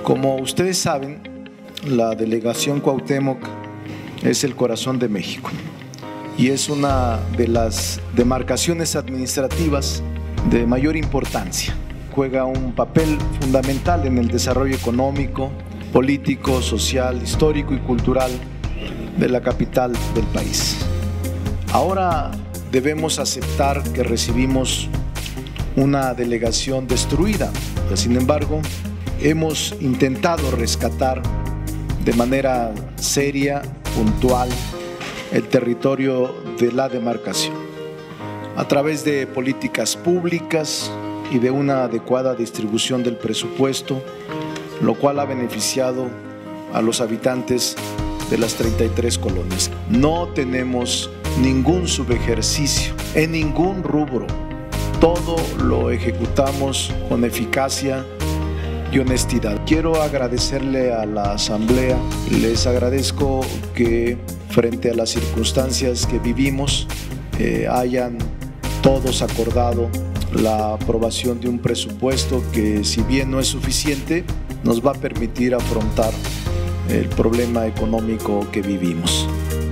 Como ustedes saben, la delegación Cuauhtémoc es el corazón de México y es una de las demarcaciones administrativas de mayor importancia. Juega un papel fundamental en el desarrollo económico, político, social, histórico y cultural de la capital del país. Ahora debemos aceptar que recibimos una delegación destruida. Sin embargo, hemos intentado rescatar de manera seria, puntual, el territorio de la demarcación a través de políticas públicas y de una adecuada distribución del presupuesto, lo cual ha beneficiado a los habitantes de las 33 colonias. No tenemos ningún subejercicio en ningún rubro. Todo lo ejecutamos con eficacia y honestidad. Quiero agradecerle a la Asamblea, les agradezco que frente a las circunstancias que vivimos hayan todos acordado la aprobación de un presupuesto que, si bien no es suficiente, nos va a permitir afrontar el problema económico que vivimos.